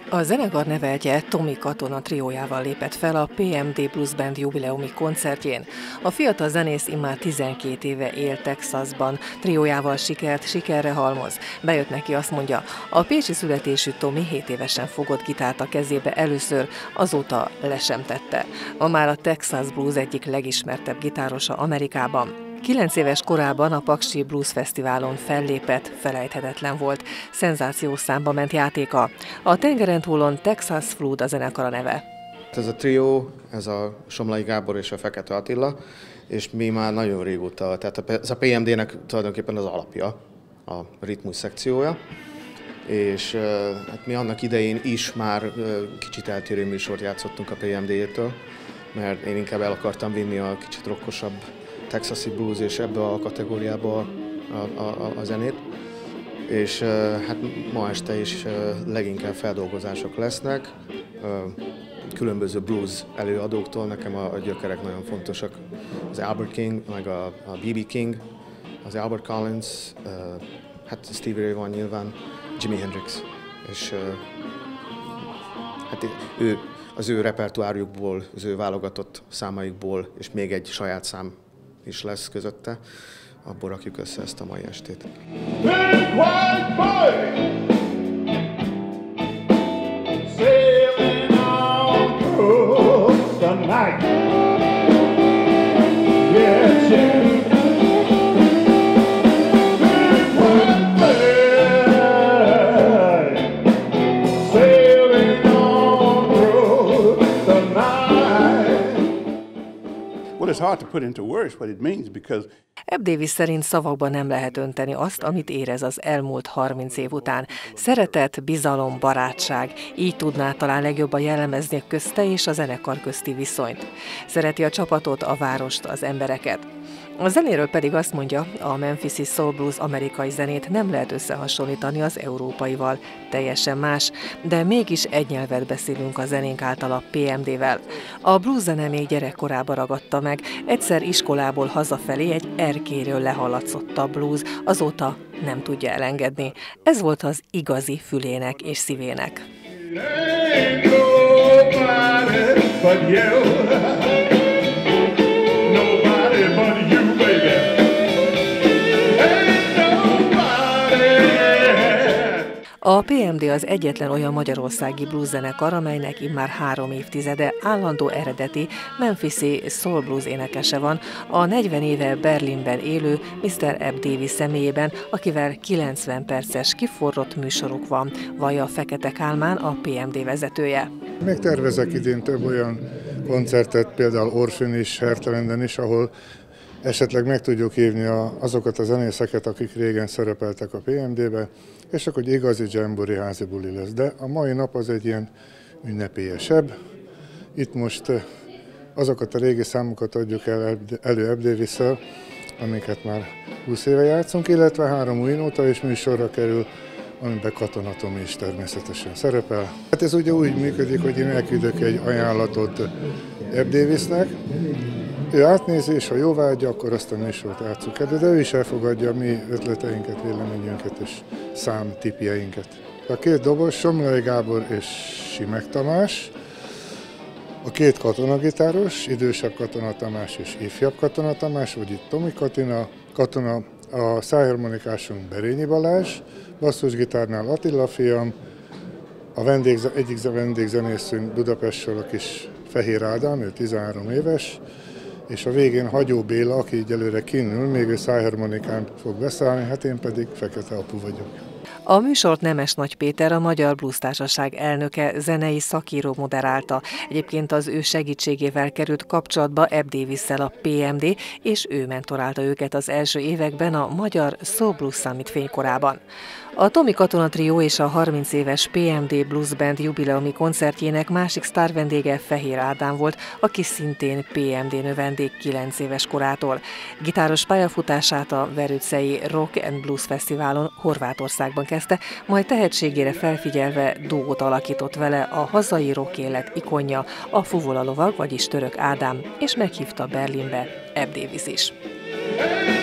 A zenekar neveltje Tommy Katona triójával lépett fel a PMD Blues Band jubileumi koncertjén. A fiatal zenész immár 12 éve él Texasban, triójával sikert sikerre halmoz. Bejött neki, azt mondja, a pécsi születésű Tommy 7 évesen fogott gitárt a kezébe először, azóta le sem tette. Ma már a Texas Blues egyik legismertebb gitárosa Amerikában. 9 éves korában a Paksi Blues Fesztiválon fellépett, felejthetetlen volt, szenzációs számba ment játéka. A tengeren túlon Texas Flood a zenekar a neve. Ez a trió, ez a Somlai Gábor és a Fekete Attila, és mi már nagyon régóta, tehát ez a PMD-nek tulajdonképpen az alapja, a ritmus szekciója, és hát mi annak idején is már kicsit eltérő műsort játszottunk a PMD-től, mert én inkább el akartam vinni a kicsit rockosabb texasi blues és ebbe a kategóriába a zenét. És hát ma este is leginkább feldolgozások lesznek, különböző blues előadóktól. Nekem a gyökerek nagyon fontosak. Az Albert King, meg a B.B. King, az Albert Collins, hát Stevie Ray van nyilván, Jimi Hendrix. És hát az ő repertoárjukból, az ő válogatott számaikból, és még egy saját szám is lesz közötte, abból rakjuk össze ezt a mai estét. Ebb Davis szerint szavakban nem lehet önteni azt, amit érez az elmúlt 30 év után. Szeretet, bizalom, barátság, így tudná talán legjobban jellemezni közte és a zenekar közti viszonyt. Szereti a csapatot, a várost, az embereket. A zenéről pedig azt mondja, a Memphisi Soul Blues amerikai zenét nem lehet összehasonlítani az európaival, teljesen más, de mégis egy nyelvet beszélünk a zenénk által a PMD-vel. A blues zene még gyerekkorában ragadta meg, egyszer iskolából hazafelé egy erkéről lehallatszott a blues, azóta nem tudja elengedni. Ez volt az igazi fülének és szívének. A PMD az egyetlen olyan magyarországi blueszenekar, amelynek immár 3 évtizede állandó eredeti Memphisi Soul Blues énekese van, a 40 éve Berlinben élő Mr. Ebb Davis személyében, akivel 90 perces kiforrott műsoruk van, vallja Fekete Kálmán, a PMD vezetője. Még tervezek idén több olyan koncertet, például Orfűn is, Hertelenden is, ahol esetleg meg tudjuk hívni azokat a zenészeket, akik régen szerepeltek a PMD-be, és akkor egy igazi dzsambori házi buli lesz. De a mai nap az egy ilyen ünnepélyesebb. Itt most azokat a régi számokat adjuk elő Ebb Davisszel, amiket már 20 éve játszunk, illetve 3 új nóta is műsorra kerül, amiben Katona Tomi is természetesen szerepel. Hát ez ugye úgy működik, hogy én elküldök egy ajánlatot Ebb Davisnek, ő átnézi, és ha jóváhagyja, akkor azt a műsort játsszuk elő, de ő is elfogadja a mi ötleteinket, véleményünket és számtipjeinket. A 2 dobos, Somlai Gábor és Simek Tamás, a 2 katonagitáros, idősebb Katona Tamás és ifjabb Katona Tamás, vagy itt Tommy Katona, a szájharmonikásunk Berényi Balázs, basszusgitárnál Attila fiam, egyik vendégzenészünk Budapestről a kis Fehér Ádám, ő 13 éves, és a végén Hagyó Béla, aki így előre kinül, még ő szájharmonikán fog beszállni, hát én pedig Fekete Apu vagyok. A műsort Nemes Nagy Péter, a Magyar Blues Társaság elnöke, zenei szakíró moderálta. Egyébként az ő segítségével került kapcsolatba Ebb Davisszel a PMD, és ő mentorálta őket az első években a Magyar Soul Blues Summit fénykorában. A Tommy Katona trió és a 30 éves PMD Blues Band jubileumi koncertjének másik sztárvendége Fehér Ádám volt, aki szintén PMD növendék 9 éves korától. Gitáros pályafutását a Verőcei Rock and Blues Fesztiválon Horvátországban kezdte, majd tehetségére felfigyelve duót alakított vele a hazai rock élet ikonja, a Fuvola lovag, vagyis Török Ádám, és meghívta Berlinbe Ebb Davis is.